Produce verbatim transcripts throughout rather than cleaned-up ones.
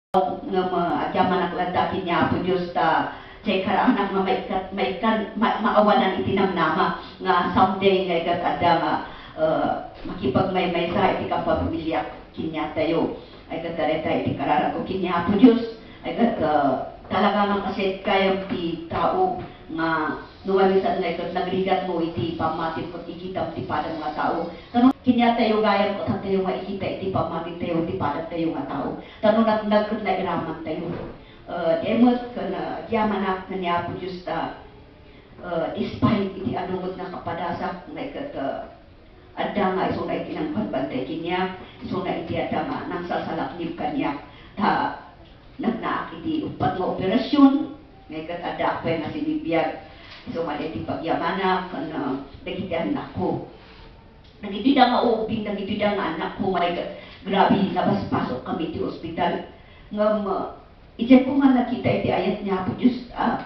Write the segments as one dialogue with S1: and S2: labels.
S1: nga maagyaman ang landakin niya po Diyos ta say karaanak nga maikat maikan ma, maawanan itinamnama nga someday nga ikat ada nga uh, makipagmay-may sa iti kang pamilya kinya tayo ay kat kareta iti karara ko kinya po Diyos ay kat uh, talaga man kasi kayang ti tao nga nuwalisan nga ikat nagrigat mo iti pamatin ko ikitam ti padang mga tao tanong kinya tayo gayam ko tayo nga ikita iti pamatin tayo ti padang tayo nga tao tanong nag nagkot na iraman tayo uh, demot ka na yamanak na niya po Diyos ta uh, despite iti anungod na kapadasak nga ikat uh, ada nga iso na iti nang pagbantay kinya iso na iti ada nga nang sasalaknib kanya ta nagnaak iti upat nga operasyon nga ikat ada pa nga sinibiyag iso nga iti pagyamanak na nagiti anak ko nagiti da nga ubing nagiti da nga anak ko nga ikat grabe labas-pasok kami iti ospital nga uh, iti ko nga nakita iti ayat niya po Diyos ah,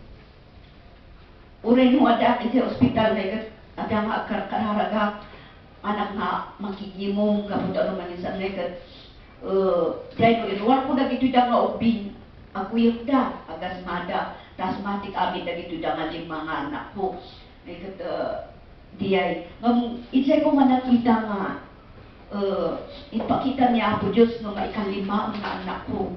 S1: uray mo ada iti ospital nga ikat ada nga kararaga anak nga makikimong kapag ano man isang nekat uh, dahil ko inuwan ko nagito da nga ubing ako yung da agas mada tas matik amin nagito da nga lima nga anak ko nekat uh, diyay ngam isay ko nga nakita nga uh, ipakita niya ako Diyos nga maikalima nga anak ko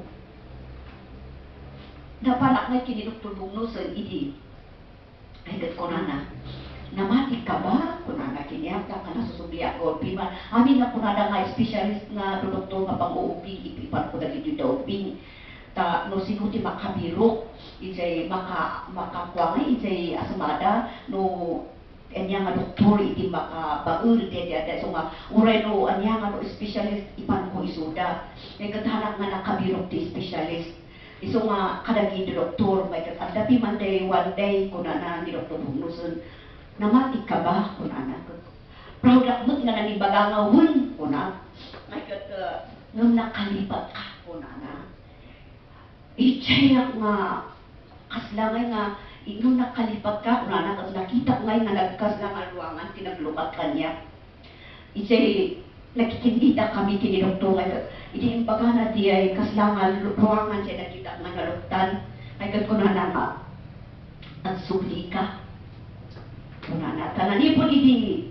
S1: napanak na kinidoktor bungno sa idi ay kat ko na na namati ka ba? Kunana kinyata ka na susubli ako. Piman, amin na kunana nga specialist nga doktor nga pang-uuping, ipipan ko na dito daw uping. Ta, no sinuti makabiro, ijay maka, makakuha nga, ijay asamada, no, anya nga doktor, iti makabaul, dede, dede, so nga, uray no, anya nga no specialist, ipan ko isuda. May katahanak nga nakabiro ti specialist. Iso nga, kadagi ni doktor, may katadapi man day, one day, kunana ni Doktor Bugnuson, namati ka ba? Kuna anak ko. Proud ako nga nanibagangawin. Kuna. Ay kat, uh, nung nakalipat ka. Kuna na. Ichay nga, kaslangay nga, nung nakalipat ka, kuna na, nakita ngay nga nagkaslang ang ruangan, tinaglumat ka niya. Ichay, nakikindita kami kini doktor. Iti imbaga na di ay kaslangan ruangan siya nakita nga naluktan. Ay kat kuna na nga, ang suli ka. Kunana, tananipon iti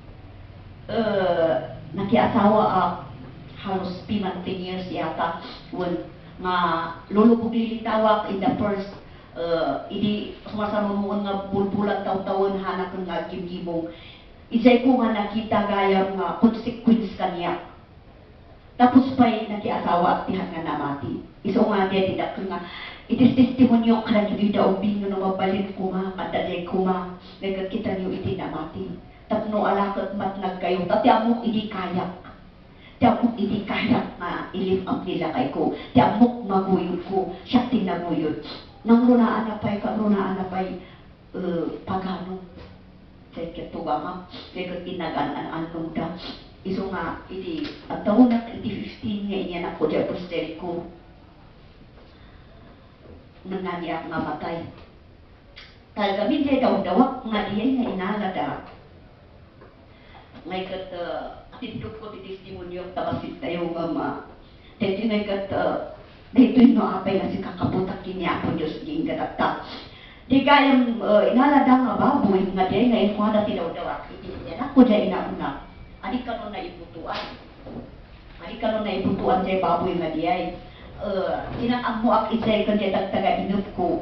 S1: uh, nakiasawa uh, halos pimanting years yata when nga lulubog lilitawak in the first uh, iti sumasarunuon nga bulbulan taw-tawon hanak nga gimgimong isay ko nga nakita gayang nga consequence kanya tapos pa'y nakiasawa tihan nga namati iso nga diya tidak nga itis testimonyo kada judi daw bingo no mabalin kuma kadalay kuma nagkat kita niyo iti namati tapno alakot mat nagkayo tati amok idi kayak ti amok idi kayak nga ilim ang nila kay ko ti amok maguyod ko siya tinaguyod nang runaan na pa'y karunaan na pa'y uh, pagano say ketuwa nga nagkat inagaan anong da iso nga iti at taon na iti fifteen nga inya na ko diya posteri ko nanganiyak nga matay. Talaga minday daw dawak nga diyan nga inalada. Ngay kat uh, atindok ko ti testimonyo tabasit tayo nga ma. Dito ngay kat uh, dito no apay na si kakabutak kinya ako Diyos ging katakta. Di kayang uh, inalada nga baboy nga diyan nga ifuada ti daw dawak. Iti ako diyan inauna. Adi ka no na iputuan. Adi ka no na iputuan diyan baboy nga diyan. Uh, tinang mo ak isay kan diya tagtaga inup ko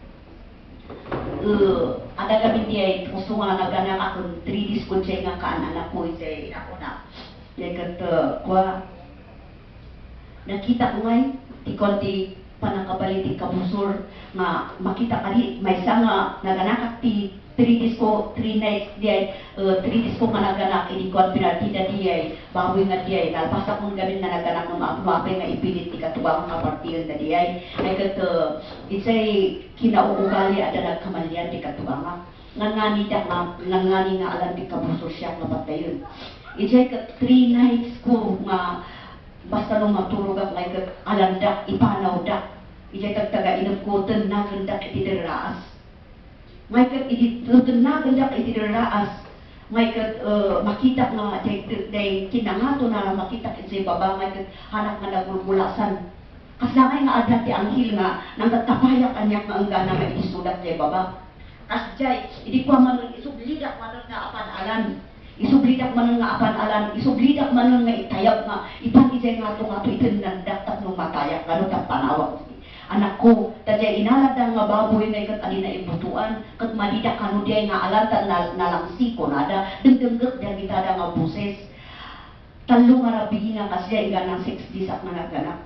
S1: uh, ada kami diya puso nga naganak akong three days ko siya nga kaanak ko isay ako na diya kat uh, kwa nakita ko ngay ti konti panangkabaliti kabusor nga makita ka di may isa nga naganak ti three days ko, three nights diya uh, three days ko nga naganak ini ko pinatida diya baboy nga diya nalpasa kong gamin nga naganak ng mapay nga ipilit ti katubang nga partiyan na diya ay kat uh, isay kinauugali ada nagkamalian ti katubang nga ngangani da nga ngangani nga alam ti kabusor siya nga patayon isay kat three nights ko nga basta nung matulog ak like alam da ipanaw da isay tagtaga inup ko tenagan da iti deraas may kat iti tenagan da iti deraas may kat uh, makita nga day kinangato na makita iti baba may kat hanak nga nagulgulasan Kasangay nga adat ti anghel nga nang katapayak kanyak nga angga na may isulat jay baba. Kasjay, idi kwa manon isublidak manon nga apan alan. Isublidak manon nga apan alan, isublidak manon nga itayab nga ipan ijay nga to nga to itinandak tap nung matayak gano tap panawag. Anak ko, tadya inalad nga baboy na ikat alina ibutuan, kat madida kanu diay nga alatan na nalangsi ko nada, dengdenggek dan kita nga buses. Talo nga rabi nga kasya inga ng six days at nangaganap.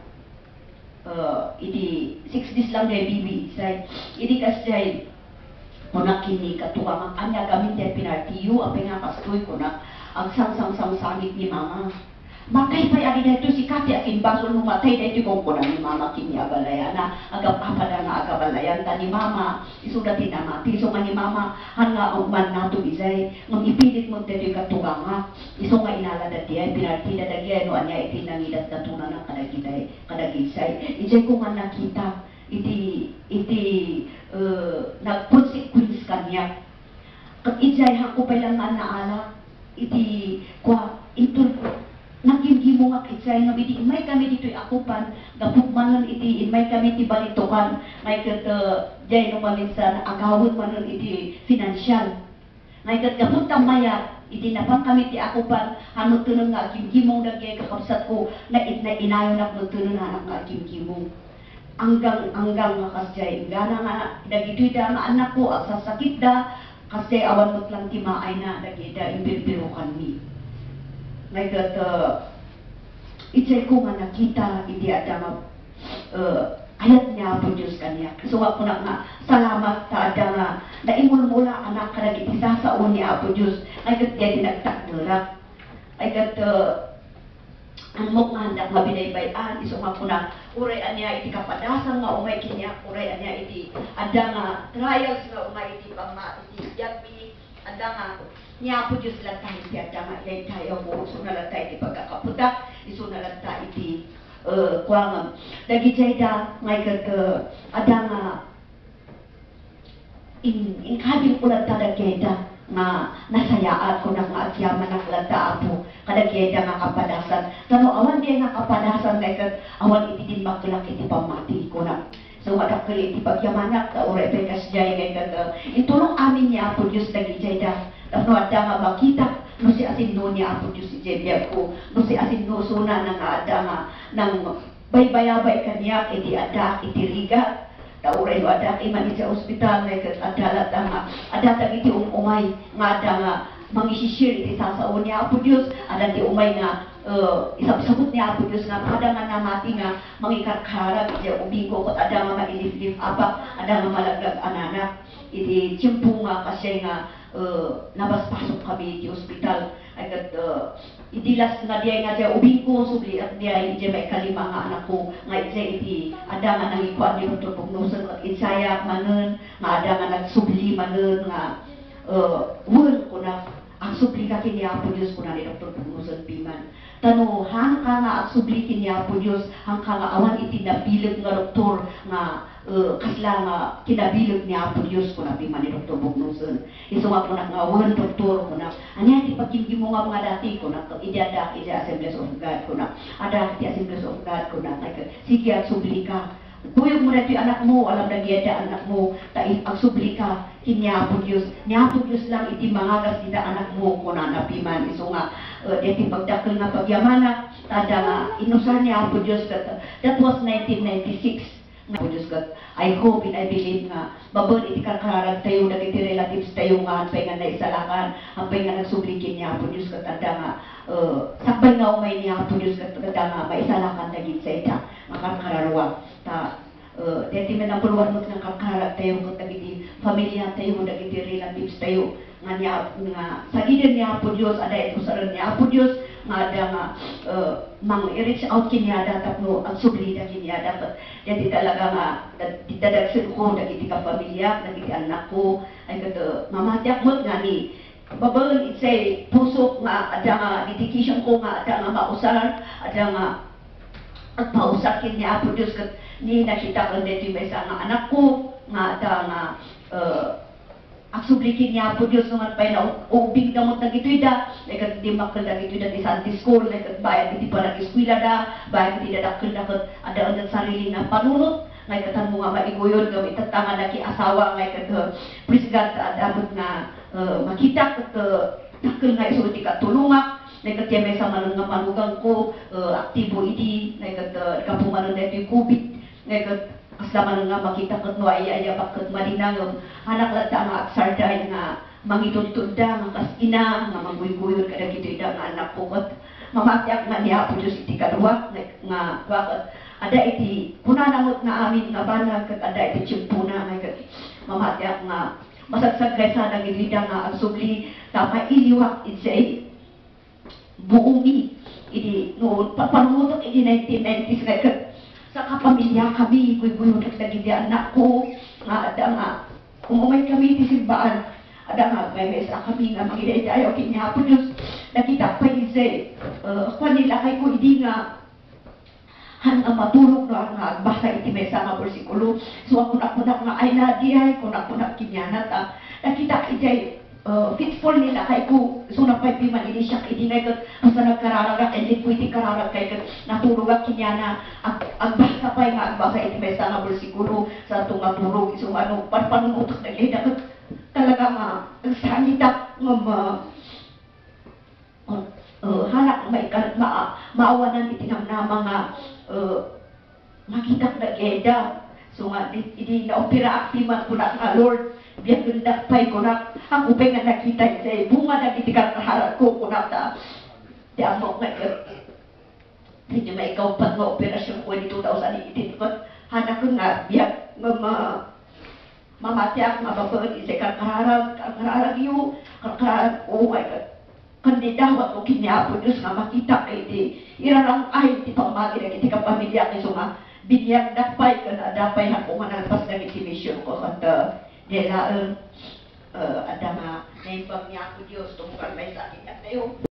S1: Uh, idi six days lang day bibi say idi kasay kuna kini katuwa ang anya gamin day pinartiyo apay nga kastoy kuna ang sang sang sang sangit ni mama matay pa adi dito si Kati akin baso no matay dito kung kuna ni mama kini abalaya na agap apa da nga agabalayan ta ni mama isuda tinamati so nga ni mama hanga ang man nato isay ngam ipilit mo dito katuwa nga iso nga inala dati ay pinarti da dagay no anya itinangidat datuna na kadagitay kadagisay ijay ko nga nakita iti iti uh, nag-consequence kanya kat ijay hako pa lang nga naala iti kwa ito naging nga itsay nga biti may kami dito'y akupan gapugmanon iti may kami ti balitukan may kat uh, jay no maminsan agawon manon iti financial may kat gapot tamaya iti napang kami ti akupan hanot tunong nga agimgimong dagay kakabsat ko na it na inayon na tunong anak nga agimgimong anggang anggang nga kasjay gana nga dagito'y da nga anak ko ang sasakit da kasi awan mo't lang timaay na dagida imbirbirukan mi. May kat uh, itsay ko nga nakita iti ada uh, ayat niya po Diyos kanya. So ako na nga salamat ta ada nga naimulmula anak ka nag isa sa uni Apo Diyos. Ay kat kaya dinagtakdura. Ay kat uh, ang mok nga handak mabinaybayan iso nga po na uray anya iti kapadasan nga umay kinya uray anya iti ada nga trials nga umay iti pama iti yabi ada nga niya po Diyos lang tayo iti ada nga ilay tayo mo iso na lang tayo iti pagkakaputak iso na lang tayo iti uh, kuwangam dagi jay da ngay kag uh, ada nga in, in kabing ulat talageda nga nasayaan ko na nga agyaman ng lata apo kadagyeda nga kapadasan tano awan di nga kapadasan kay kag awan iti din magkulak iti pamati ko na so madakkel iti pagyamanak ta ore pe kasjay kay kag uh, itulong amin niya Apo Dios dagiti da tano adda nga makita no si asin no niya Apo Dios si Jebia ko no si asin no suna nga adda nga nang baybayabay kaniya iti adda iti riga tauray no ada kay man sa ospital nga kat adalat nga ada tag iti umay nga ada nga mangisisir iti sasaon niya Apo Dios ada ti umay nga uh, isabsabot niya Apo Dios nga kada nga namati nga mangikarkarag iti ubigo kat ada nga mailif-lif apa ada nga malaglag anana iti tiyempo nga kasi nga uh, nabaspasok kami iti ospital ay kat uh, idilas nga diay nga diay ubing ko subli at diay iti may kalima nga anak ko nga iti iti ada nga nangikuan ni Doktor Pugnoson at insayak manen nga ada nga nagsubli manen nga uh, wul ko na ang subli ka kini Apo Dios ko na ni Doktor Pugnoson piman tano hang ka nga ang subli kini Apo Dios hang ka nga awan iti nabilag nga doktor nga uh, kasla nga kinabilag ni Apo Dios ko na piman ni Doktor Pugnoson iso nga po na nga wul doktor ko na anya iti pagkimkim mo nga mga dati ko na idada iti Assemblies of God ko na ada iti Assemblies of God ko na sige at subli ka buyog mo na ito anak mo, alam na giyada anak mo, tayo ang subli ka, kinya po Diyos. Niya po Diyos lang iti mangagas ita anak mo, kuna napiman. Iso nga, uh, iti pagdakil nga pagyamana, tada nga, inusan niya po Diyos. That, that was nineteen ninety-six. Nga po Diyos, I hope and I believe nga, babon iti kakarag tayo, nagiti relatives tayo nga, hampay nga naisalakan, hampay nga nagsublikin niya po Diyos, tada nga, uh, sakbay nga umay niya po Diyos, tada nga, maisalakan naging sa ita, makakararwa. Ta uh, dati man ang puluwan mo ng kakarag tayo kung dagiti pamilya tayo kung dagiti relatives tayo nga niya nga sa gidan niya po Diyos ada ito sa rin niya po Diyos nga ada nga uh, mang i-reach out kinyada tapno ang sublida kinyada dati talaga nga ditadagsin ko dagiti ka pamilya dagiti anak ko ay kato mamatyak mo nga ni babal itsay puso nga ada nga dedication ko nga ada nga mausar ada nga at pausakin niya Apo Diyos kat ni nakita ko dito may isa nga anak ko nga ada nga uh, ang sublikin niya po Diyos naman pa na ubing damot na gito'y da, like di makal na gito'y da di Sunday school, like bayad iti pa nag-eskwila da, bayad iti da dakil da ada ang sarili na panunot, ngay katan mo nga maiguyon, nga itatangan na ki-asawa, ngay kat please God, adamot nga uh, makita kat uh, dakil nga iso iti katulungat, ngay kat may sa manang nga manugang ko, uh, aktibo iti, ngay kat uh, kapumanon na iti COVID, ngay kat kasama nga makita kat no ay ay bakit malinang anak lata nga aksarday nga mangituntun da nga kasina nga maguyguyon kada gito'y da nga anak ko kat mamatyak nga niya po Diyos iti kadwa nga bakit ada iti kunanamot nga amin nga banag kat ada iti tiyempuna nga kat mamatyak nga masagsagay sana gilida nga ang subli tama iliwak iti buungi iti noon papanutok iti nineteen nineties nga kat sa kapamilya kami, guy-guyo nagtagindi anak ko, nga ada nga, umumay kami iti simbaan, ada nga, may mesa kami nga, magiday tayo, kinyapo Diyos, nakita pa isa, uh, kanila kay ko, hindi nga, han nga matulog no, nga, basa iti mesa nga bersikulo, so ako nakunak nga, ay nadi ay, kung nakunak kinyanat, ah, nakita iti, Uh, fitful nila kay ko so napay piman ini siya idinay kat asa nagkararag and then pwede kararag kay kat natulog at kinya na ag, agbasa pa nga agbasa iti may nga bersikulo sa itong matulog so ano panpanunutok na gaya kat talaga nga ang sanitap nga ma uh, uh, hanak may ma, maawanan iti namnama nga uh, makita na gaya so nga hindi na opera aktiman ko na nga Lord biya ganda pa'y kunak ang upay nga nakita sa bunga na itikang kaharap ko kunak ta di ako nga hindi may ikaw pa nga operasyon ko ni two thousand eighteen ko hanak ko nga biya ma mamati ako mababagod isa kang kaharap kang kaharap yung kaharap oh my God kandidawa ko kinyapo Diyos nga makita kay di irarang ay di pamagi na itikang pamilya kiso nga binyag dapay ka na dapay na kung manalpas na mission ko kanta Dela, uh, ada nga, na yung pag niya ako Diyos, tungkol may sakit at tayo.